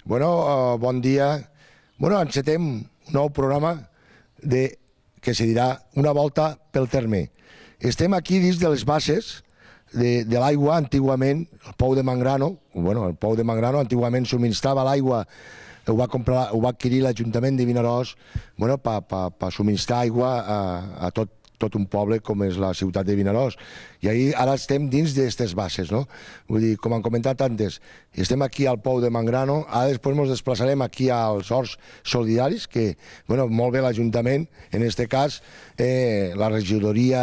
Bon dia. Encetem un nou programa que se dirà Una volta pel terme. Estem aquí dins de les bases de l'aigua. Antigament, el Pou de Mangrano, el Pou de Mangrano antigament subministrava l'aigua, ho va adquirir l'Ajuntament de Vinaròs per subministrar aigua a tot un poble com és la ciutat de Vinaròs. I ara estem dins d'aquestes bases. Vull dir, com han comentat antes, estem aquí al Pou de Mangrano, ara després ens desplaçarem aquí als Horts Solidaris, que molt bé l'Ajuntament, en aquest cas la regidoria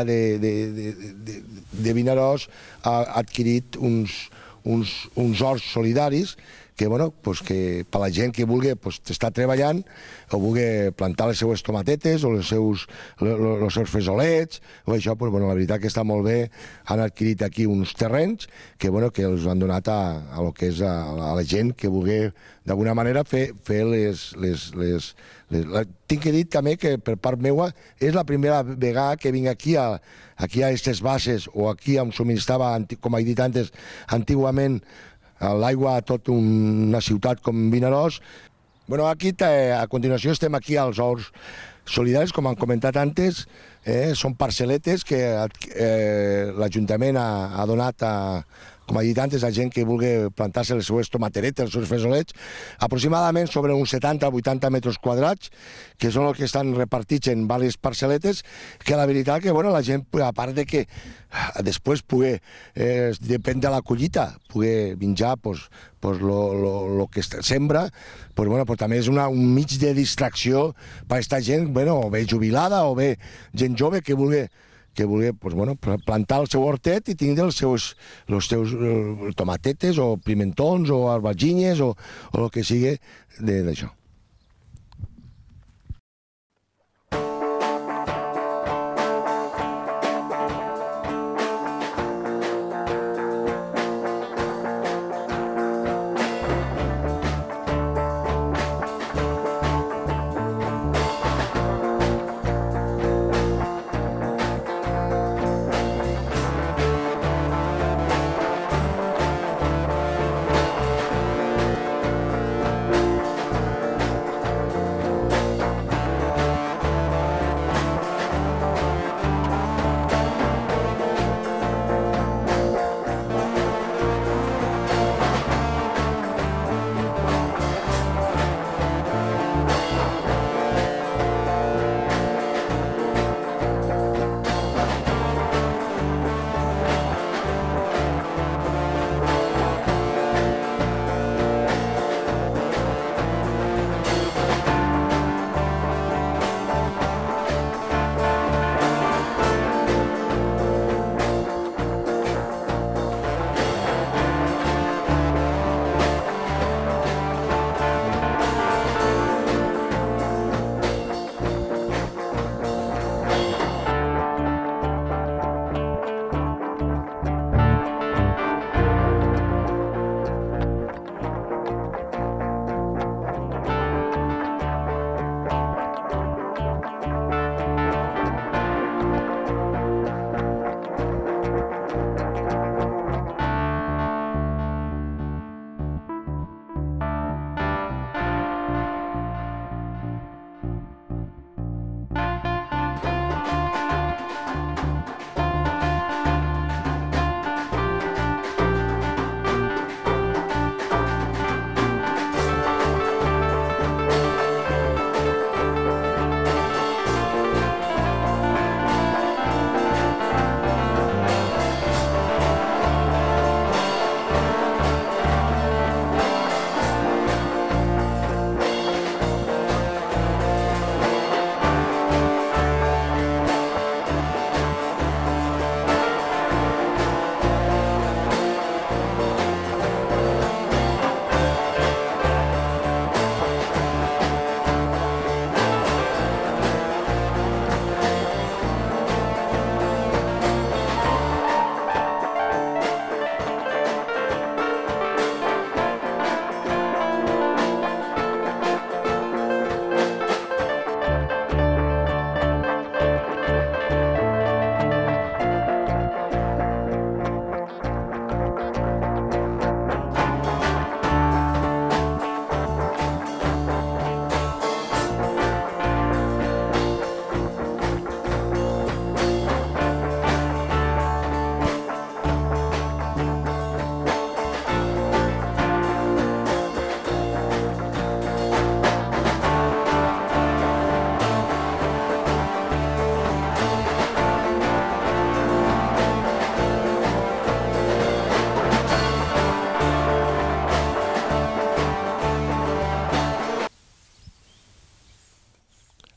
de Vinaròs ha adquirit uns horts solidaris que per la gent que vulgui estar treballant o vulgui plantar les seues tomatetes o els seus fesolets o això, la veritat que està molt bé. Han adquirit aquí uns terrenys que els han donat a la gent que vulgui d'alguna manera fer les... Tinc que dir també que per part meva és la primera vegada que vinc aquí a aquestes bases o aquí on subministrava, com he dit antes, antigament l'aigua a tota una ciutat com Vinaròs. Aquí, a continuació, estem aquí als Horts Solidaris, com han comentat antes. Són parcel·letes que l'Ajuntament ha donat, com he dit antes, a gent que vulgui plantar-se les seues tomateretes, els seus fesolets, aproximadament sobre uns 70 o 80 metres quadrats, que són els que estan repartits en diverses parcel·letes, que la veritat que la gent, a part de que després depèn de la collita, pugui menjar el que sembra, també és un mig de distracció per aquesta gent, o bé jubilada o bé gent jove que vulgui plantar el seu hortet i tindre els seus tomatetes o pimentons o albergínies o el que sigui d'això.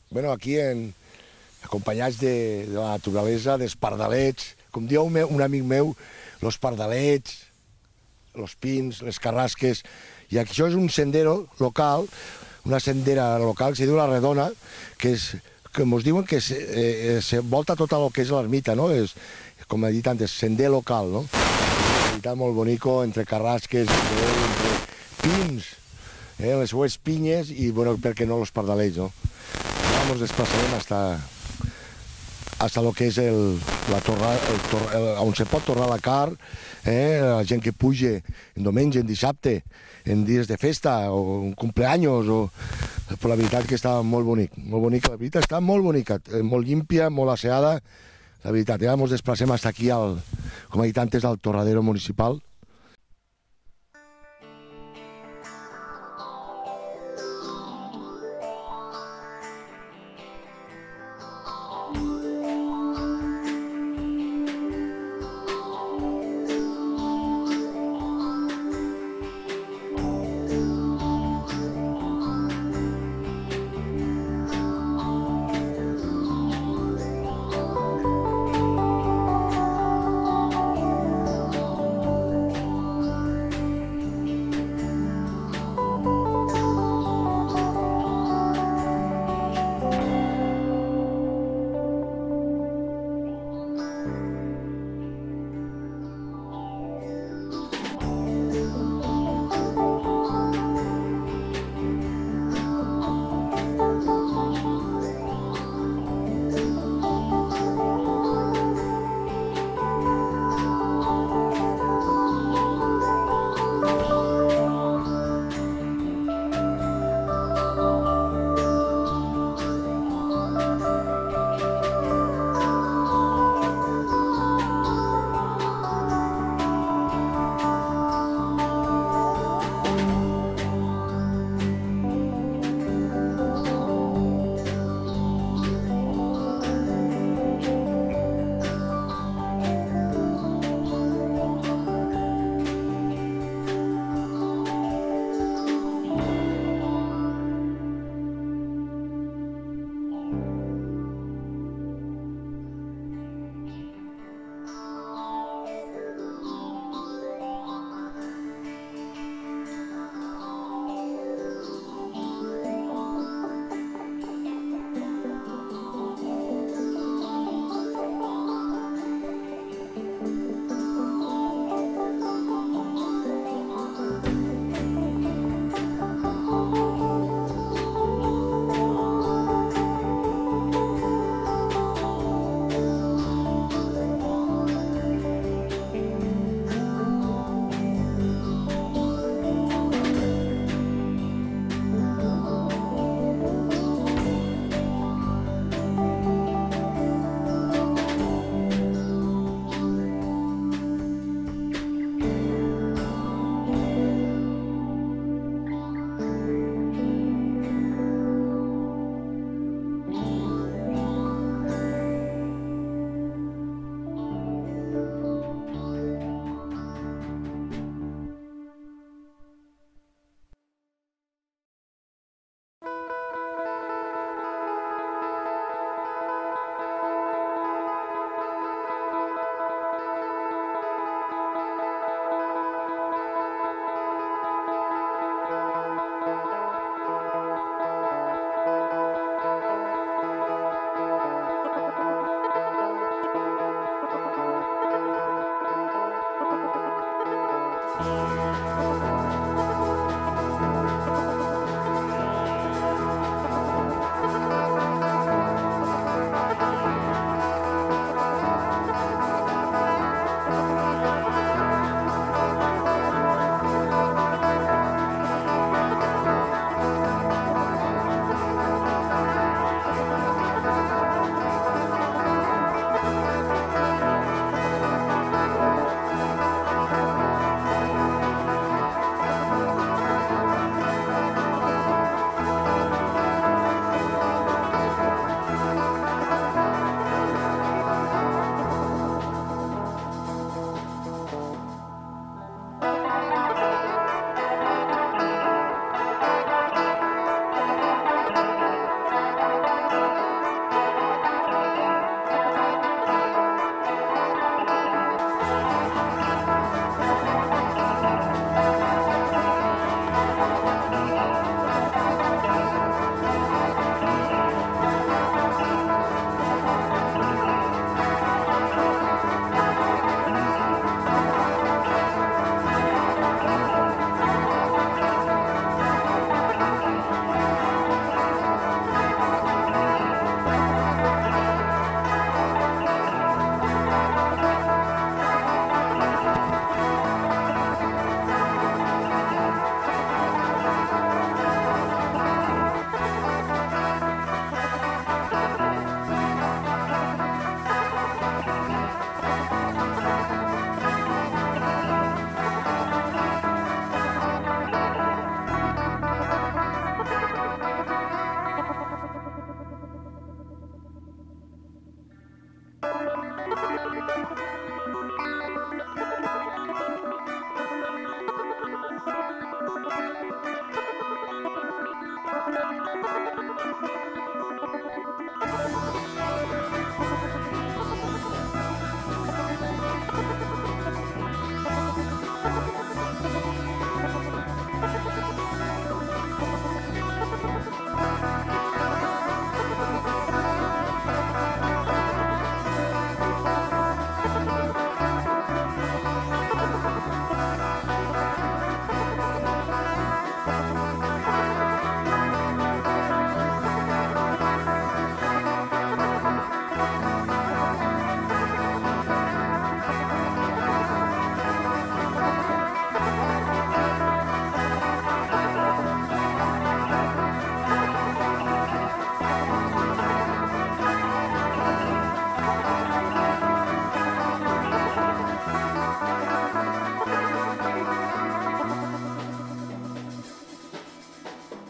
Bueno, aquí acompanyats de la naturalesa, dels pardalets, com diu un amic meu, los pardalets, los pins, les carrasques, i això és un sendero local, una sendera local que se diu La Redona, que ens diuen que se volta tot el que és l'ermita, no? És, com he dit antes, sender local, no? Una veritat molt bonico, entre carrasques, entre pins, les seues pinyes i, bueno, per què no, los pardalets, no? Ara ens desplaçarem hasta lo que és on se pot tornar la car, la gent que puja en diumenge, en dissabte, en dies de festa o en cumpleaños, però la veritat que està molt bonic, la veritat està molt bonica, molt límpia, molt asseada, la veritat. Ja ens desplacem fins aquí, com he dit antes, al torradero municipal.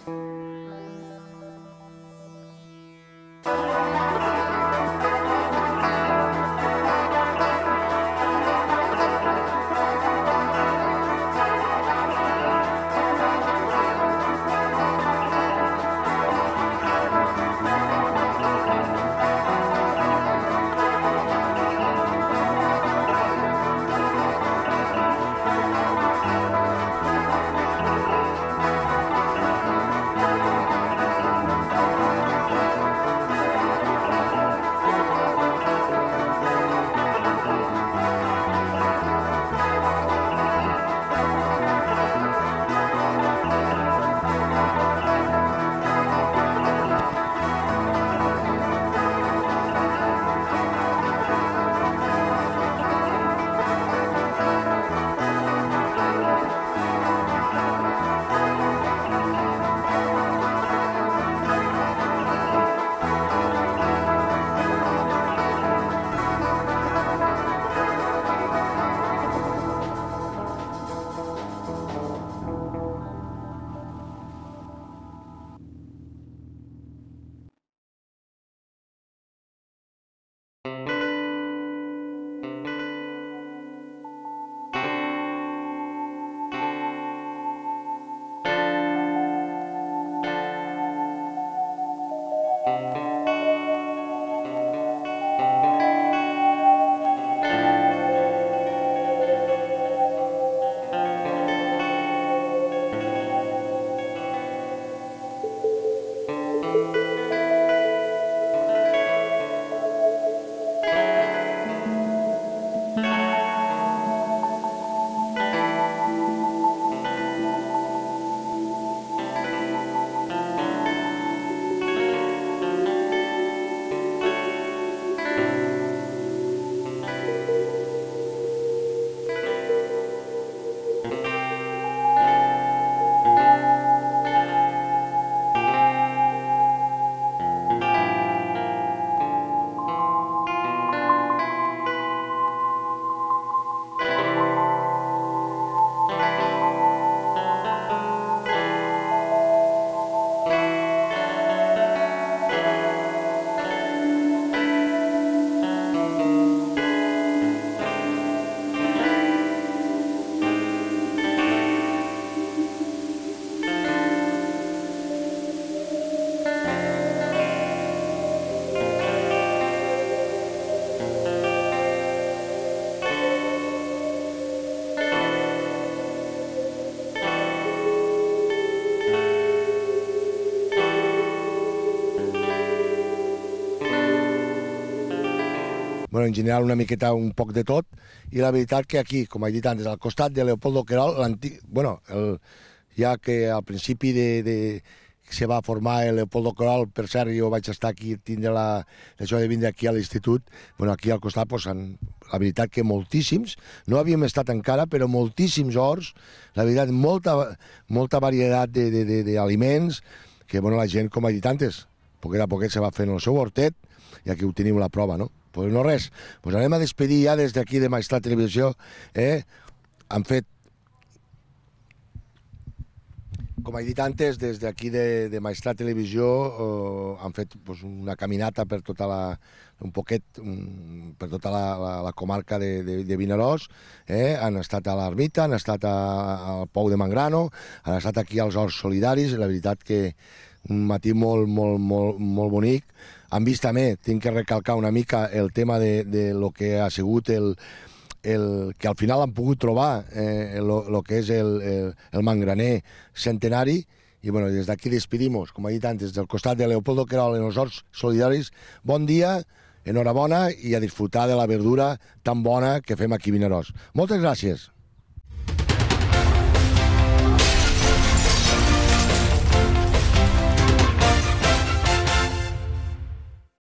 bueno, en general una miqueta un poc de tot, i la veritat que aquí, com he dit antes, al costat de Leopoldo Querol, bueno, ja que al principi se va formar el Leopoldo Querol, per cert, jo vaig estar aquí, tindre això de vindre aquí a l'institut, bueno, aquí al costat, pues, la veritat que moltíssims, no havíem estat encara, però moltíssims horts, la veritat, molta varietat d'aliments, que bueno, la gent, com he dit antes, poquet a poquet se va fent el seu hortet, i aquí ho tenim la prova, no? Pues no res, pues anem a despedir ja des d'aquí de Maestrat Televisió, han fet, com he dit antes, des d'aquí de Maestrat Televisió han fet pues, una caminata per tota un poquet per tota la comarca de Vinaròs, han estat a l'Ermita, han estat al Pou de Mangrano, han estat aquí als Horts Solidaris, la veritat que un matí molt bonic. Han vist també, tinc que recalcar una mica el tema de lo que ha sigut que al final han pogut trobar el que és el mangraner centenari, i bueno, des d'aquí despedimos, com he dit antes, del costat de Leopoldo Querol en els Horts Solidaris. Bon dia, enhorabona i a disfrutar de la verdura tan bona que fem aquí a Vinaròs. Moltes gràcies.